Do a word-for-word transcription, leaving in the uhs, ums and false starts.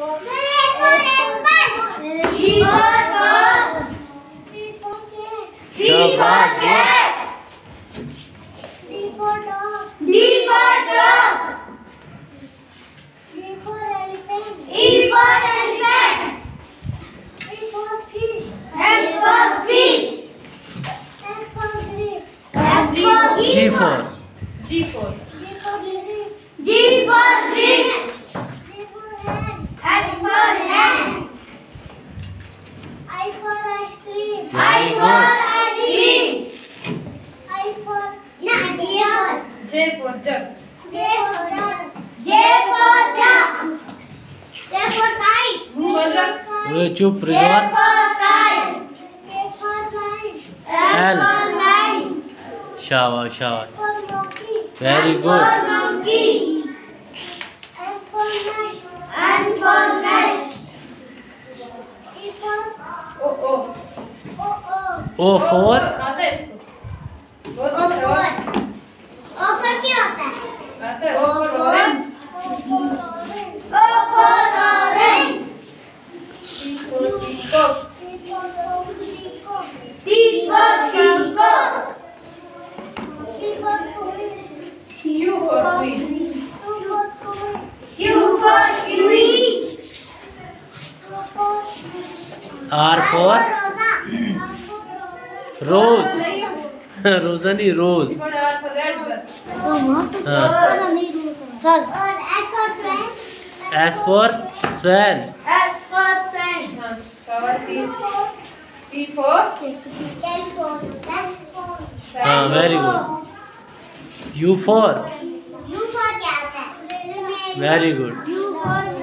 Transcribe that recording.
G for G for G for grapes. H for hand. I for ice cream. I for ice cream. I for no J for J for jug. J for jug. J for jug. J for kite. ए, चुप J Rizwan for kite. K for line. L L. for line. शाबाश शाबाश For monkey. Very N good. for monkey. N for nest. N for nest. E for O O O O. O for आता है इसको बहुत O अच्छा for है। O for क्या होता है? आता है O O for for orange. O for orange. P for peacock. P for peacock. P for peacock. Q for Q for queen. Q for kiwi. R for rose रोजा नहीं रोज For R for red bus. Sir. और S for swan. S for swan S for swan. हाँ, flower T. T for L for L for. हाँ very good U for U for क्या होता है? very good U for